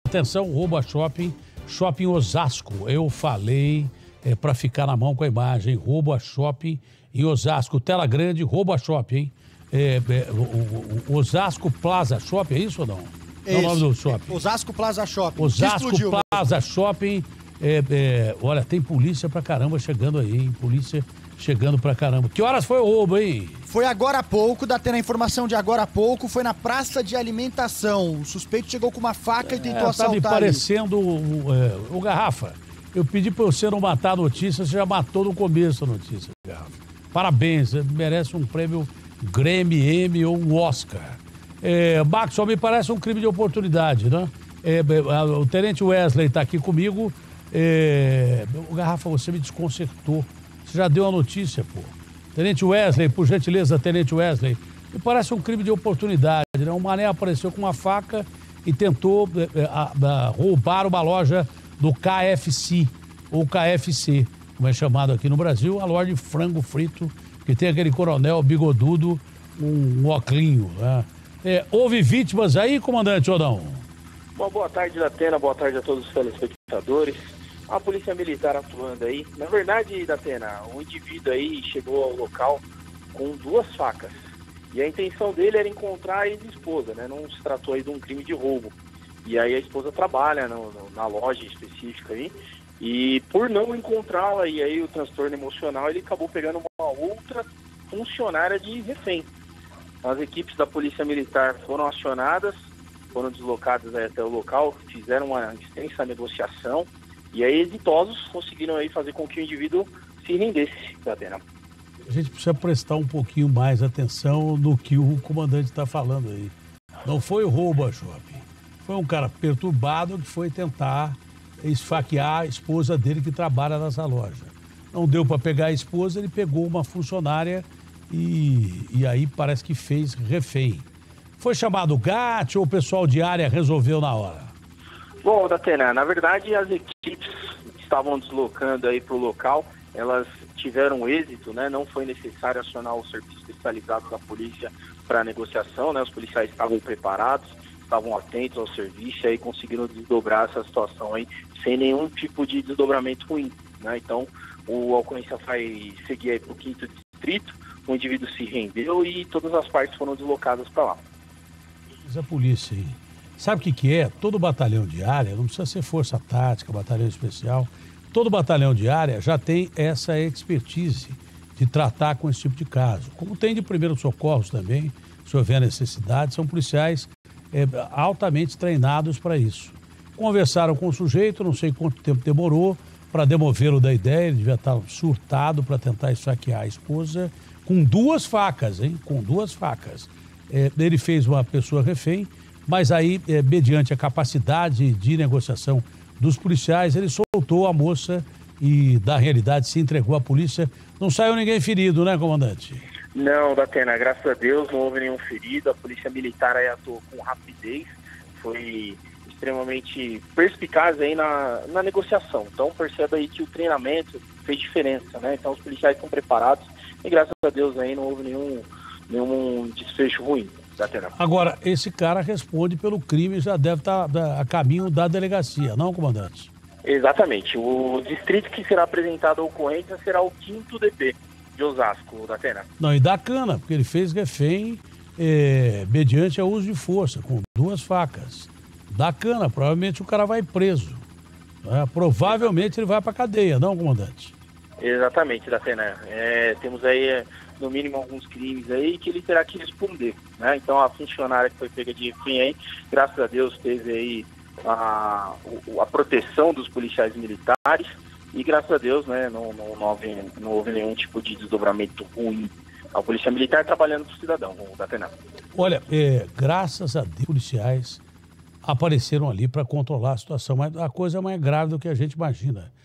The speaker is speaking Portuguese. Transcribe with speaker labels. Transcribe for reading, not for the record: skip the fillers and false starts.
Speaker 1: Atenção, roubo a shopping Osasco. Eu falei para ficar na mão com a imagem. Roubo a shopping em Osasco. Tela grande, roubo a shopping, hein? O Osasco Plaza Shopping, é isso ou não? É o nome do shopping.
Speaker 2: Osasco Plaza Shopping.
Speaker 1: Osasco Plaza Shopping. Olha, tem polícia pra caramba chegando aí, hein? Polícia chegando pra caramba. Que horas foi o roubo, hein?
Speaker 2: Foi agora há pouco, tendo a informação de agora há pouco, foi na praça de alimentação. O suspeito chegou com uma faca e tentou assaltar. Tá me
Speaker 1: parecendo o Garrafa. Eu pedi pra você não matar a notícia, você já matou no começo a notícia, Garrafa. Parabéns, você merece um prêmio Grammy, Emmy ou um Oscar. Maxwell, me parece um crime de oportunidade, né? O Tenente Wesley tá aqui comigo. O Garrafa, você me desconcertou. Você já deu a notícia, pô. Tenente Wesley, por gentileza, Tenente Wesley. Me parece um crime de oportunidade, né? Um mané apareceu com uma faca e tentou roubar uma loja do KFC, ou KFC, como é chamado aqui no Brasil, a loja de frango frito, que tem aquele coronel bigodudo, um oclinho, né? Houve vítimas aí, comandante, ou não?
Speaker 3: Boa tarde, Datena, boa tarde a todos os telespectadores. A polícia militar atuando aí. Na verdade, Datena, um indivíduo aí chegou ao local com 2 facas. E a intenção dele era encontrar a ex-esposa, né? Não se tratou aí de um crime de roubo. E aí a esposa trabalha na loja específica aí. E por não encontrá-la, e aí o transtorno emocional, ele acabou pegando uma outra funcionária de refém. As equipes da polícia militar foram acionadas, foram deslocadas até o local, fizeram uma extensa negociação. E aí, exitosos, conseguiram aí fazer com que o indivíduo se rendesse, Datena.
Speaker 1: A gente precisa prestar um pouquinho mais atenção no que o comandante está falando aí. Não foi o roubo a shopping. Foi um cara perturbado que foi tentar esfaquear a esposa dele que trabalha nessa loja. Não deu para pegar a esposa, ele pegou uma funcionária e aí parece que fez refém. Foi chamado o GAT ou o pessoal de área resolveu na hora?
Speaker 3: Bom, Datena, na verdade as equipes que estavam deslocando aí para o local, elas tiveram êxito, né? Não foi necessário acionar o serviço especializado da polícia para a negociação, né? Os policiais estavam preparados, estavam atentos ao serviço e aí conseguiram desdobrar essa situação aí sem nenhum tipo de desdobramento ruim, né? Então, a ocorrência vai seguir aí para o 5º distrito, o indivíduo se rendeu e todas as partes foram deslocadas para lá.
Speaker 1: A polícia aí. Sabe o que é? Todo batalhão de área, não precisa ser força tática, batalhão especial, todo batalhão de área já tem essa expertise de tratar com esse tipo de caso. Como tem de primeiros socorros também, se houver necessidade, são policiais altamente treinados para isso. Conversaram com o sujeito, não sei quanto tempo demorou para demovê-lo da ideia, ele devia estar surtado para tentar esfaquear a esposa com 2 facas, hein? Com 2 facas. Ele fez uma pessoa refém, mas aí, mediante a capacidade de negociação dos policiais, ele soltou a moça e, da realidade, se entregou à polícia. Não saiu ninguém ferido, né, comandante?
Speaker 3: Não, Datena, graças a Deus não houve nenhum ferido. A polícia militar aí atuou com rapidez, foi extremamente perspicaz aí na negociação. Então, perceba aí que o treinamento fez diferença, né? Então, os policiais estão preparados e, graças a Deus, aí não houve nenhum desfecho ruim.
Speaker 1: Agora, esse cara responde pelo crime e já deve estar a caminho da delegacia, não, comandante?
Speaker 3: Exatamente. O distrito que será apresentado a ocorrência será o 5º DP de Osasco, Datena.
Speaker 1: Não, e dá cana, porque ele fez refém mediante o uso de força, com 2 facas. Dá cana, provavelmente o cara vai preso. Né? Provavelmente ele vai para cadeia, não, comandante?
Speaker 3: Exatamente, Datena. Temos aí, no mínimo, alguns crimes aí que ele terá que responder, né? Então, a funcionária que foi pega de refém aí, graças a Deus, teve aí a proteção dos policiais militares e, graças a Deus, né, não houve nenhum tipo de desdobramento ruim. A polícia militar trabalhando para o cidadão, Datena.
Speaker 1: Olha, graças a Deus, policiais apareceram ali para controlar a situação, mas a coisa é mais grave do que a gente imagina.